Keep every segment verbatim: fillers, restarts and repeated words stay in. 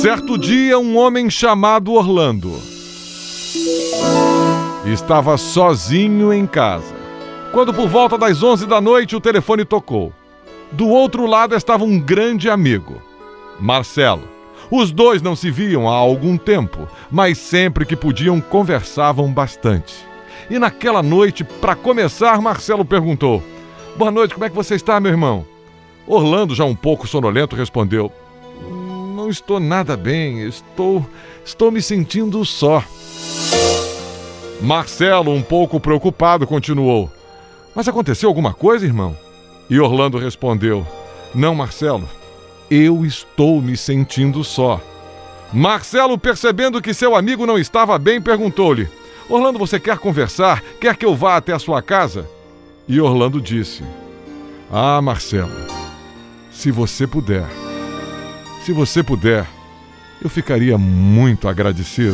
Certo dia, um homem chamado Orlando estava sozinho em casa, quando por volta das onze da noite o telefone tocou. Do outro lado estava um grande amigo, Marcelo. Os dois não se viam há algum tempo, mas sempre que podiam conversavam bastante. E naquela noite, para começar, Marcelo perguntou: "Boa noite, como é que você está, meu irmão?" Orlando, já um pouco sonolento, respondeu: "Não estou nada bem, estou, estou me sentindo só." Marcelo, um pouco preocupado, continuou: "Mas aconteceu alguma coisa, irmão?" E Orlando respondeu: "Não, Marcelo, eu estou me sentindo só." Marcelo, percebendo que seu amigo não estava bem, perguntou-lhe: "Orlando, você quer conversar? Quer que eu vá até a sua casa?" E Orlando disse: "Ah, Marcelo, se você puder, se você puder, eu ficaria muito agradecido."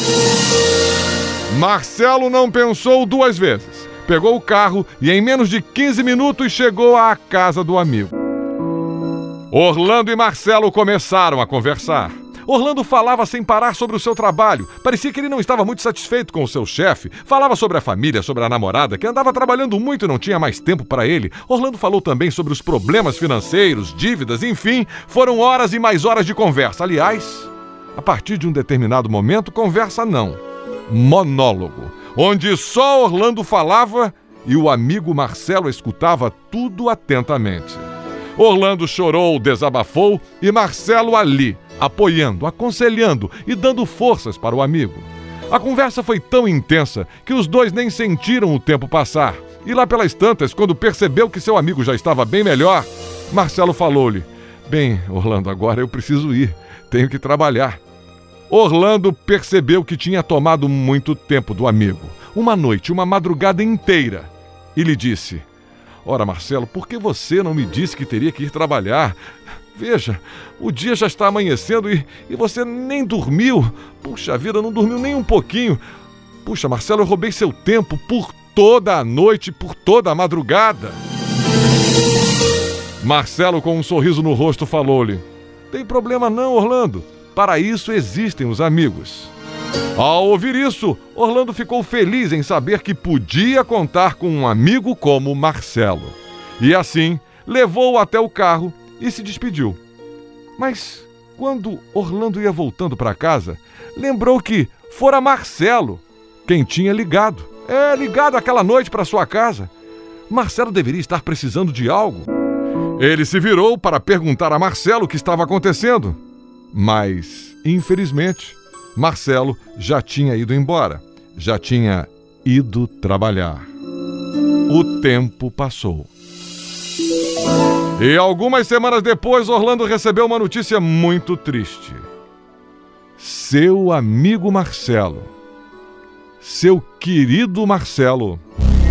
Marcelo não pensou duas vezes. Pegou o carro e em menos de quinze minutos chegou à casa do amigo. Orlando e Marcelo começaram a conversar. Orlando falava sem parar sobre o seu trabalho. Parecia que ele não estava muito satisfeito com o seu chefe. Falava sobre a família, sobre a namorada, que andava trabalhando muito e não tinha mais tempo para ele. Orlando falou também sobre os problemas financeiros, dívidas, enfim. Foram horas e mais horas de conversa. Aliás, a partir de um determinado momento, conversa não, monólogo, onde só Orlando falava e o amigo Marcelo escutava tudo atentamente. Orlando chorou, desabafou e Marcelo ali, apoiando, aconselhando e dando forças para o amigo. A conversa foi tão intensa que os dois nem sentiram o tempo passar. E lá pelas tantas, quando percebeu que seu amigo já estava bem melhor, Marcelo falou-lhe: "Bem, Orlando, agora eu preciso ir, tenho que trabalhar." Orlando percebeu que tinha tomado muito tempo do amigo, uma noite, uma madrugada inteira, e lhe disse: "Ora, Marcelo, por que você não me disse que teria que ir trabalhar? Veja, o dia já está amanhecendo e, e você nem dormiu. Puxa vida, não dormiu nem um pouquinho. Puxa, Marcelo, eu roubei seu tempo por toda a noite, por toda a madrugada." Marcelo, com um sorriso no rosto, falou-lhe: "Tem problema não, Orlando. Para isso existem os amigos." Ao ouvir isso, Orlando ficou feliz em saber que podia contar com um amigo como Marcelo. E assim, levou-o até o carro e se despediu. Mas, quando Orlando ia voltando para casa, lembrou que fora Marcelo quem tinha ligado. É, ligado aquela noite para sua casa. Marcelo deveria estar precisando de algo. Ele se virou para perguntar a Marcelo o que estava acontecendo. Mas, infelizmente, Marcelo já tinha ido embora, já tinha ido trabalhar. O tempo passou. E algumas semanas depois, Orlando recebeu uma notícia muito triste. Seu amigo Marcelo, seu querido Marcelo,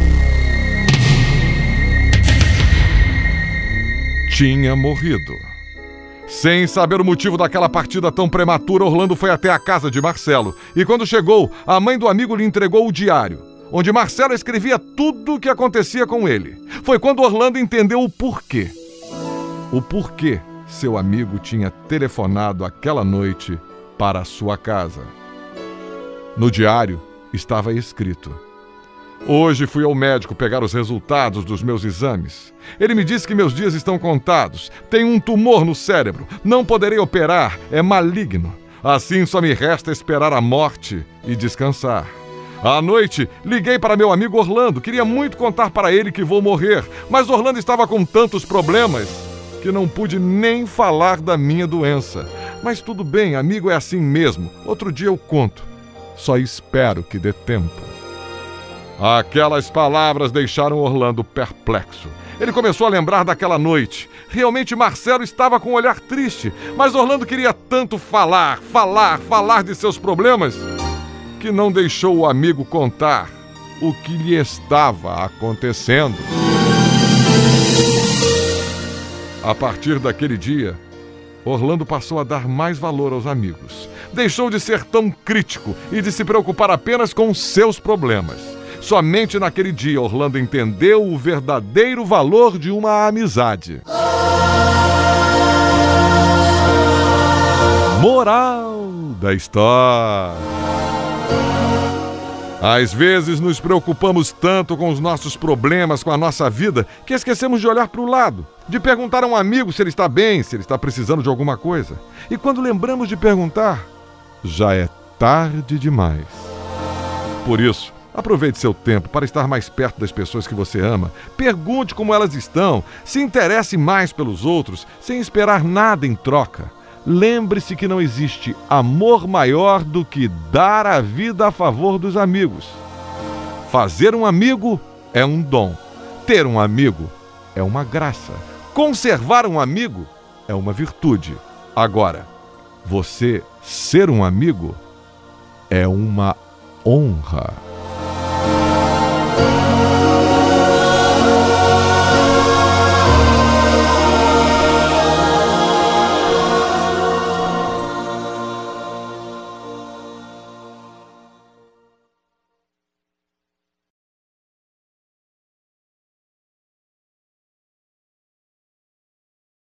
tinha morrido. Sem saber o motivo daquela partida tão prematura, Orlando foi até a casa de Marcelo. E quando chegou, a mãe do amigo lhe entregou o diário, onde Marcelo escrevia tudo o que acontecia com ele. Foi quando Orlando entendeu o porquê. O porquê seu amigo tinha telefonado aquela noite para a sua casa. No diário estava escrito: "Hoje fui ao médico pegar os resultados dos meus exames. Ele me disse que meus dias estão contados. Tenho um tumor no cérebro. Não poderei operar. É maligno. Assim só me resta esperar a morte e descansar. À noite, liguei para meu amigo Orlando. Queria muito contar para ele que vou morrer. Mas Orlando estava com tantos problemas que não pude nem falar da minha doença. Mas tudo bem, amigo, é assim mesmo. Outro dia eu conto. Só espero que dê tempo." Aquelas palavras deixaram Orlando perplexo. Ele começou a lembrar daquela noite. Realmente Marcelo estava com um olhar triste, mas Orlando queria tanto falar, falar, falar de seus problemas, que não deixou o amigo contar o que lhe estava acontecendo. A partir daquele dia, Orlando passou a dar mais valor aos amigos. Deixou de ser tão crítico e de se preocupar apenas com seus problemas. Somente naquele dia, Orlando entendeu o verdadeiro valor de uma amizade. Moral da história. Às vezes nos preocupamos tanto com os nossos problemas, com a nossa vida, que esquecemos de olhar para o lado, de perguntar a um amigo se ele está bem, se ele está precisando de alguma coisa. E quando lembramos de perguntar, já é tarde demais. Por isso, aproveite seu tempo para estar mais perto das pessoas que você ama. Pergunte como elas estão, se interesse mais pelos outros, sem esperar nada em troca. Lembre-se que não existe amor maior do que dar a vida a favor dos amigos. Fazer um amigo é um dom. Ter um amigo é uma graça. Conservar um amigo é uma virtude. Agora, você ser um amigo é uma honra.